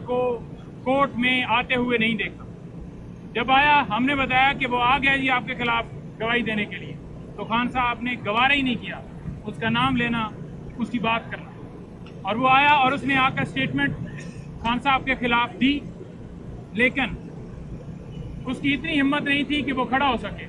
को कोर्ट में आते हुए नहीं देखा। जब आया हमने बताया कि वो आ गया जी आपके खिलाफ गवाही देने के लिए, तो खान साहब ने गवारा ही नहीं किया उसका नाम लेना, उसकी बात करना। और वो आया और उसने आकर स्टेटमेंट खान साहब के खिलाफ दी, लेकिन उसकी इतनी हिम्मत नहीं थी कि वो खड़ा हो सके।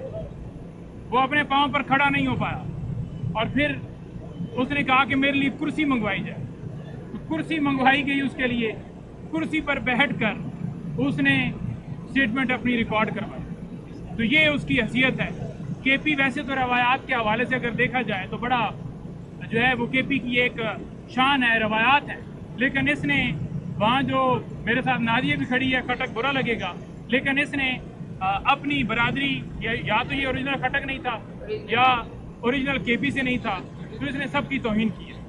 वो अपने पांव पर खड़ा नहीं हो पाया और फिर उसने कहा कि मेरे लिए कुर्सी मंगवाई जाए। तो कुर्सी मंगवाई गई उसके लिए, कुर्सी पर बैठकर उसने स्टेटमेंट अपनी रिकॉर्ड करवाई। तो ये उसकी हैसियत है। केपी वैसे तो रवायात के हवाले से अगर देखा जाए तो बड़ा जो है वो केपी की एक शान है, रवायात है, लेकिन इसने वहाँ जो मेरे साथ नादिया भी खड़ी है, खटक बुरा लगेगा, लेकिन इसने अपनी बरादरी या तो ये ओरिजिनल खटक नहीं था या ओरिजिनल केपी से नहीं था, तो इसने सबकी तौहीन की है।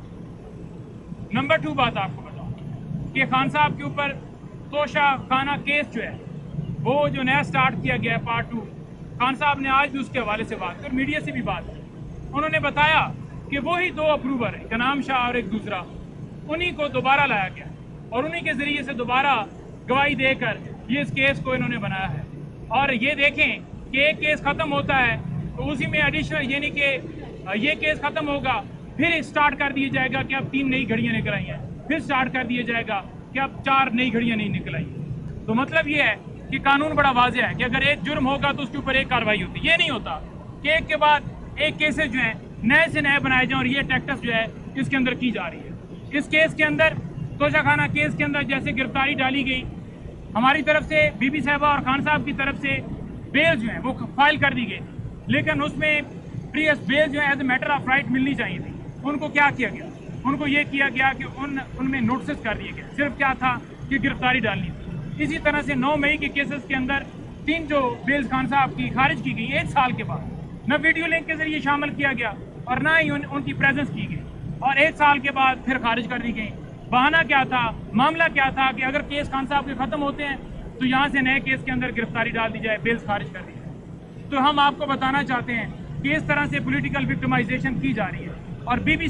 नंबर 2 बात आपको बताऊं कि खान साहब के ऊपर तोशा खाना केस जो है वो जो नया स्टार्ट किया गया है पार्ट 2, खान साहब ने आज भी उसके हवाले से बात की और मीडिया से भी बात की। उन्होंने बताया कि वही 2 अप्रूवर हैं, कनाम शाह और एक दूसरा, उन्हीं को दोबारा लाया गया और उन्हीं के जरिए से दोबारा गवाही देकर ये इस केस को इन्होंने बनाया है। और ये देखें कि एक केस खत्म होता है तो उसी में एडिशनल यानी कि ये केस खत्म होगा, फिर स्टार्ट कर दिया जाएगा कि अब 3 नई घड़ियां निकल आई हैं, फिर स्टार्ट कर दिया जाएगा कि अब 4 नई घड़ियां नहीं निकल आई। तो मतलब ये है कि कानून बड़ा वाज़ेह है कि अगर एक जुर्म होगा तो उसके ऊपर एक कार्रवाई होती। ये नहीं होता कि एक के बाद एक केसेस जो है नए से नए बनाए जाएं और ये टैक्टिस जो है इसके अंदर की जा रही है। इस केस के अंदर तोशाखाना केस के अंदर जैसे गिरफ्तारी डाली गई, हमारी तरफ से बीबी साहबा और खान साहब की तरफ से बेल जो है वो फाइल कर दी गई, लेकिन उसमें प्रीवियस बेल जो है as a matter of right मिलनी चाहिए थी। उनको क्या किया गया? उनको ये किया गया कि उनमें नोटिस कर दिए गए, सिर्फ क्या था कि गिरफ्तारी डालनी थी। इसी तरह से 9 मई के केसेस के अंदर 3 जो बेल्स खान साहब की खारिज की गई 1 साल के बाद, न वीडियो लिंक के जरिए शामिल किया गया और ना ही उनकी प्रेजेंस की गई, और 1 साल के बाद फिर खारिज कर दी गई। बहाना क्या था, मामला क्या था कि अगर केस खान साहब के खत्म होते हैं तो यहाँ से नए केस के अंदर गिरफ्तारी डाल दी जाए, बेल्स खारिज कर दी जाए। तो हम आपको बताना चाहते हैं कि इस तरह से पॉलिटिकल विक्टिमाइजेशन की जा रही है। और बीबी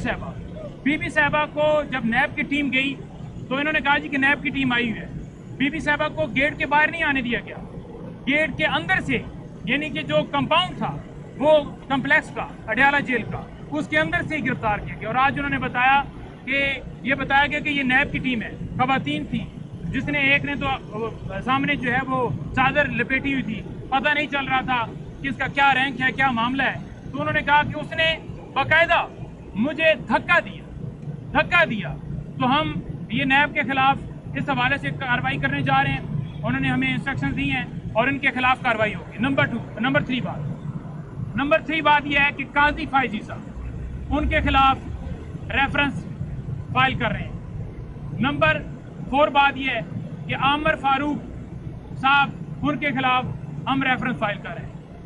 साहबा को जब नैब की टीम गई तो इन्होंने कहा जी कि नैब की टीम आई हुई है। बीबी साहबा को गेट के बाहर नहीं आने दिया गया, गेट के अंदर से, यानी कि जो कंपाउंड था वो कम्प्लेक्स का, अडयाला जेल का, उसके अंदर से गिरफ्तार किया गया। और आज उन्होंने बताया कि ये बताया गया कि ये नैब की टीम है, खवातीन थी, जिसने एक ने तो सामने जो है वो चादर लपेटी हुई थी, पता नहीं चल रहा था कि इसका क्या रैंक है, क्या मामला है। तो उन्होंने कहा कि उसने बाकायदा मुझे धक्का दिया। तो हम ये नैब के खिलाफ इस हवाले से कार्रवाई करने जा रहे हैं। उन्होंने हमें इंस्ट्रक्शन दी हैं और इनके खिलाफ कार्रवाई होगी। नंबर 3 बात यह है कि काजी फायजी साहब उनके खिलाफ रेफरेंस फाइल कर रहे हैं। नंबर 4 बात यह है कि आमिर फारूक साहब उनके खिलाफ हम रेफरेंस फाइल कर रहे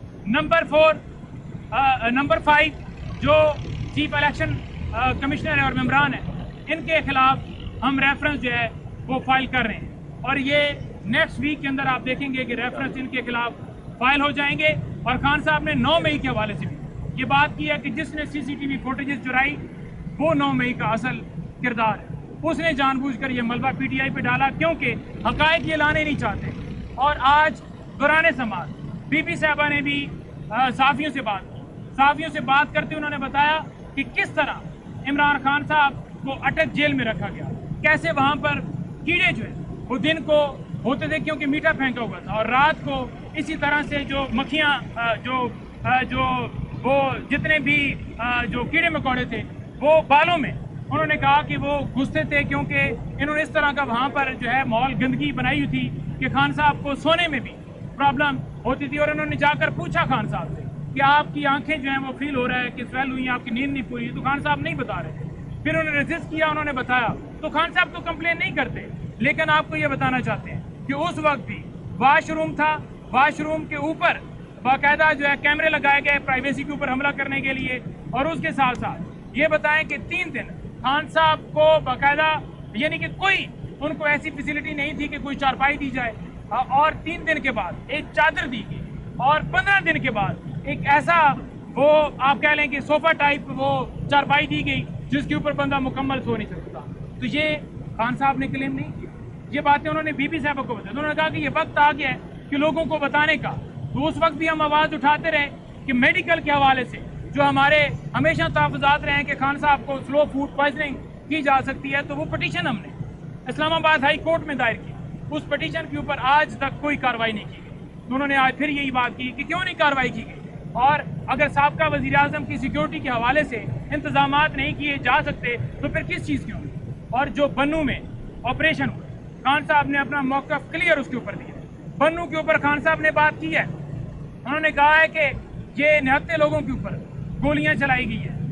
हैं। नंबर 5 जो चीफ इलेक्शन कमिश्नर है और मेम्बरान है, इनके खिलाफ हम रेफरेंस जो है वो फाइल कर रहे हैं। और ये नेक्स्ट वीक के अंदर आप देखेंगे कि रेफरेंस इनके खिलाफ फाइल हो जाएंगे। और खान साहब ने 9 मई के हवाले से भी ये बात की है कि जिसने CCTV फुटेजेस चुराई वो 9 मई का असल किरदार है। उसने जानबूझकर ये मलबा PTI पे डाला क्योंकि हकायक ये लाने नहीं चाहते। और आज दौरान समाज बीबी साहबा ने भी साफियों से बात करते उन्होंने बताया कि किस तरह इमरान खान साहब को अटक जेल में रखा गया, कैसे वहाँ पर कीड़े जो है वो दिन को होते थे क्योंकि मीठा फेंका हुआ था, और रात को इसी तरह से जो मक्खियाँ जो वो जितने भी जो कीड़े मकोड़े थे वो बालों में, उन्होंने कहा कि वो घुसते थे क्योंकि इन्होंने इस तरह का वहाँ पर जो है माहौल गंदगी बनाई हुई थी कि खान साहब को सोने में भी प्रॉब्लम होती थी। और उन्होंने जाकर पूछा खान साहब से कि आपकी आंखें जो हैं वो फील हो रहा है कि स्वेल हुई, आपकी नींद नहीं पूरी, तो खान साहब नहीं बता रहे थे। फिर उन्होंने रेजिस्ट किया, उन्होंने बताया, तो खान साहब तो कंप्लेन नहीं करते। लेकिन आपको ये बताना चाहते हैं कि उस वक्त भी वाशरूम था, वाशरूम के ऊपर बाकायदा जो है कैमरे लगाए गए प्राइवेसी के ऊपर हमला करने के लिए। और उसके साथ साथ ये बताएं कि 3 दिन खान साहब को बाकायदा यानी कि कोई उनको ऐसी फैसिलिटी नहीं थी कि कोई चारपाई दी जाए, और 3 दिन के बाद एक चादर दी गई, और 15 दिन के बाद एक ऐसा वो आप कह लें कि सोफा टाइप वो चारपाई दी गई जिसके ऊपर बंदा मुकम्मल सो नहीं सकता। तो ये खान साहब ने क्लेम नहीं किया, یہ باتیں انہوں نے بی بی صاحبہ کو بتائی. انہوں نے کہا کہ یہ وقت آ گیا ہے کہ لوگوں کو بتانے کا. تو اس وقت بھی ہم آواز اٹھاتے رہے کہ میڈیکل کے حوالے سے جو ہمارے ہمیشہ تحفظات رہے ہیں کہ خان صاحب کو سلو فوڈ پوائزننگ کی جا سکتی ہے. تو وہ پٹیشن ہم نے اسلام آباد ہائی کورٹ میں دائر کی. اس پٹیشن کے اوپر آج تک کوئی کارروائی نہیں کی گئی. تو انہوں نے آج پھر یہی بات کی کہ کیوں نہیں کارروائی کی گئی, اور اگر سابقہ وزیر اعظم کی سیکیورٹی کے حوالے سے انتظامات نہیں کیے جا سکتے تو پھر کس چیز کی ہوں گے. اور جو بنو میں آپریشن ہوا, خان صاحب نے اپنا موقف کلیئر اس کے اوپر دیا. بنو کے اوپر خان صاحب نے بات کی ہے. انہوں نے کہا ہے کہ یہ نہتے لوگوں کے اوپر گولیاں چلائی گئی ہیں,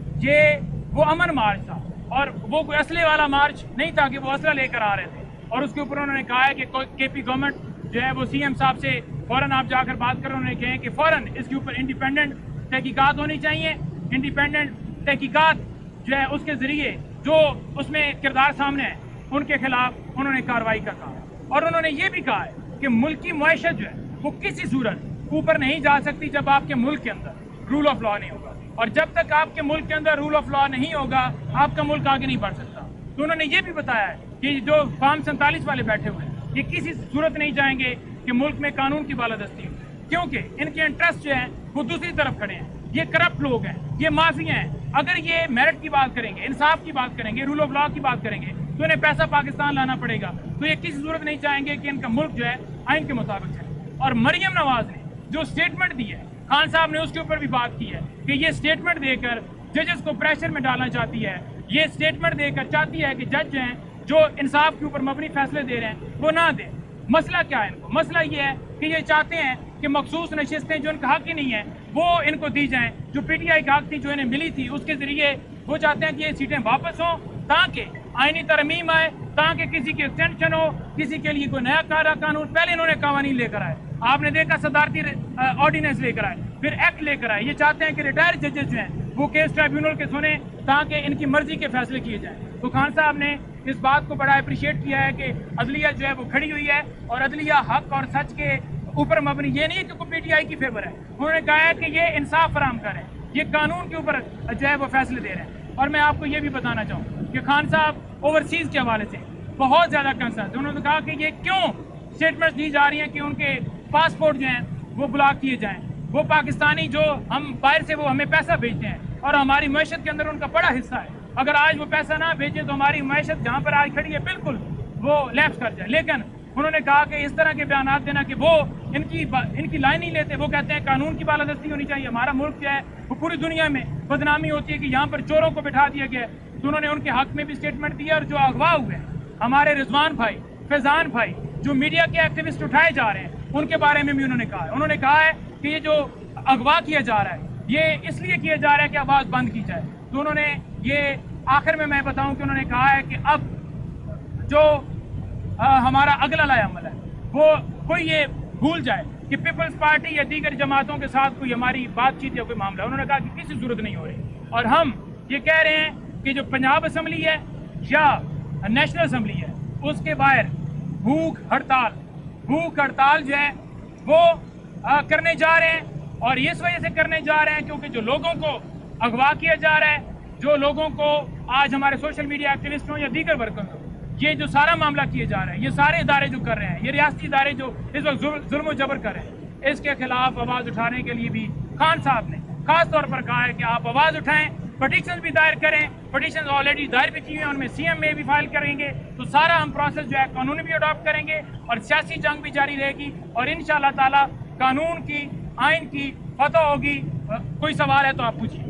یہ وہ امن مارچ تھا اور وہ کوئی اسلحے والا مارچ نہیں تھا کہ وہ اسلحہ لے کر آ رہے تھے. اور اس کے اوپر انہوں نے کہا ہے کہ کے پی گورنمنٹ جو ہے وہ سی ایم صاحب سے فوراً آپ جا کر بات کریں. انہوں نے کہا کہ فوراً اس کے اوپر انڈیپینڈنٹ تحقیقات ہونی چاہیے. انڈیپینڈنٹ تحقیقات جو ہے اس کے ذریعے جو اس میں کردار سامنے ہیں ان کے خلاف انہوں نے کارروائی کا کہا. اور انہوں نے یہ بھی کہا ہے کہ ملکی معیشت جو ہے وہ کسی صورت اوپر نہیں جا سکتی جب آپ کے ملک کے اندر رول آف لا نہیں ہوگا, اور جب تک آپ کے ملک کے اندر رول آف لا نہیں ہوگا آپ کا ملک آگے نہیں بڑھ سکتا. تو انہوں نے یہ بھی بتایا ہے کہ جو فارم 47 والے بیٹھے ہوئے ہیں یہ کسی صورت نہیں جائیں گے کہ ملک میں قانون کی بالادستی ہو, کیونکہ ان کے انٹرسٹ جو ہیں وہ دوسری طرف کھڑے ہیں. یہ کرپٹ لوگ ہیں, یہ مافیا ہیں. اگر یہ میرٹ کی بات کریں گے, انصاف کی بات کریں گے, رول آف لا کی بات کریں گے تو انہیں پیسہ پاکستان لانا پڑے گا. تو یہ کسی صورت نہیں چاہیں گے کہ ان کا ملک جو ہے آئین کے مطابق چلے. اور مریم نواز نے جو اسٹیٹمنٹ دی ہے, خان صاحب نے اس کے اوپر بھی بات کی ہے کہ یہ اسٹیٹمنٹ دے کر ججز کو پریشر میں ڈالنا چاہتی ہے. یہ اسٹیٹمنٹ دے کر چاہتی ہے کہ جج جو ہیں جو انصاف کے اوپر مبنی فیصلے دے رہے ہیں وہ نہ دیں. مسئلہ کیا ہے ان کو؟ مسئلہ یہ ہے کہ یہ چاہتے ہیں کہ مخصوص نشستیں جو ان کا حق ہی نہیں ہیں وہ ان کو دی جائیں, جو پی ٹی آئی کا حق تھی جو انہیں ملی تھی اس کے ذریعے وہ چاہتے ہیں کہ یہ سیٹیں واپس ہوں تاکہ آئینی ترمیم آئے, تاکہ کسی کی ایکسٹینشن ہو, کسی کے لیے کوئی نیا قانون. پہلے انہوں نے قوانین لے کر آئے, آپ نے دیکھا صدارتی آرڈیننس لے کر آئے, پھر ایکٹ لے کر آئے. یہ چاہتے ہیں کہ ریٹائر ججز جو ہیں وہ کیس ٹرائیبیونل کے سنیں تاکہ ان کی مرضی کے فیصلے کیے جائیں. تو خان صاحب نے اس بات کو بڑا اپریشیٹ کیا ہے کہ عدلیہ جو ہے وہ کھڑی ہوئی ہے, اور عدلیہ حق اور سچ کے اوپر مبنی. یہ نہیں کہ کوئی پی ٹی آئی کی فیور ہے. انہوں نے کہا ہے کہ یہ انصاف فراہم کریں, یہ قانون کے اوپر جو ہے وہ فیصلے دے رہے ہیں. اور میں آپ کو یہ بھی بتانا چاہوں کہ خان صاحب اوورسیز کے حوالے سے بہت زیادہ کنسرن. انہوں نے کہا کہ یہ کیوں اسٹیٹمنٹس دی جا رہی ہیں کہ ان کے پاسپورٹ جو ہیں وہ بلاک کیے جائیں. وہ پاکستانی جو ہم باہر سے وہ ہمیں پیسہ بھیجتے ہیں اور ہماری معیشت کے اندر ان کا بڑا حصہ ہے. اگر آج وہ پیسہ نہ بھیجیں تو ہماری معیشت جہاں پر آج کھڑی ہے بالکل وہ لیپس کر جائے. لیکن انہوں نے کہا کہ اس طرح کے بیانات دینا کہ وہ ان کی لائن نہیں لیتے. وہ کہتے ہیں قانون کی بالادستی ہونی چاہیے. ہمارا ملک جو ہے وہ پوری دنیا میں بدنامی ہوتی ہے کہ یہاں پر چوروں کو بٹھا دیا گیا ہے. تو انہوں نے ان کے حق میں بھی اسٹیٹمنٹ دیا. اور جو اغوا ہوئے ہیں ہمارے رضوان بھائی, فیضان بھائی, جو میڈیا کے ایکٹیوسٹ اٹھائے جا رہے ہیں ان کے بارے میں بھی انہوں نے کہا ہے. انہوں نے کہا ہے کہ یہ جو اغوا کیا جا رہا ہے یہ اس لیے کیا جا رہا ہے کہ آواز بند کی جائے. تو انہوں نے یہ آخر میں بتاؤں کہ انہوں نے کہا ہے کہ اب جو ہمارا اگلا لائے عمل ہے وہ کوئی یہ بھول جائے کہ پیپلز پارٹی یا دیگر جماعتوں کے ساتھ کوئی ہماری بات چیت یا کوئی معاملہ. انہوں نے کہا کہ کسی ضرورت نہیں ہو رہی. اور ہم یہ کہہ رہے ہیں کہ جو پنجاب اسمبلی ہے یا نیشنل اسمبلی ہے اس کے باہر بھوک ہڑتال جو ہے وہ کرنے جا رہے ہیں. اور اس وجہ سے کرنے جا رہے ہیں کیونکہ جو لوگوں کو اغوا کیا جا رہا ہے, جو لوگوں کو آج ہمارے سوشل میڈیا ایکٹیوسٹ ہوں یا دیگر ورکرز ہوں, یہ جو سارا معاملہ کیے جا رہے ہیں, یہ سارے ادارے جو کر رہے ہیں, یہ ریاستی ادارے جو اس وقت ظلم و جبر کر رہے ہیں, اس کے خلاف آواز اٹھانے کے لیے بھی خان صاحب نے خاص طور پر کہا ہے کہ آپ آواز اٹھائیں, پٹیشنز بھی دائر کریں. پٹیشنز آلریڈی دائر بھی کی ہوئے ہیں, ان میں سی ایم میں بھی فائل کریں گے. تو سارا ہم پروسیس جو ہے قانونی بھی اڈاپٹ کریں گے اور سیاسی جنگ بھی جاری رہے گی, اور انشاءاللہ تعالی قانون کی, آئین کی فتح ہوگی. کوئی سوال ہے تو آپ پوچھیے.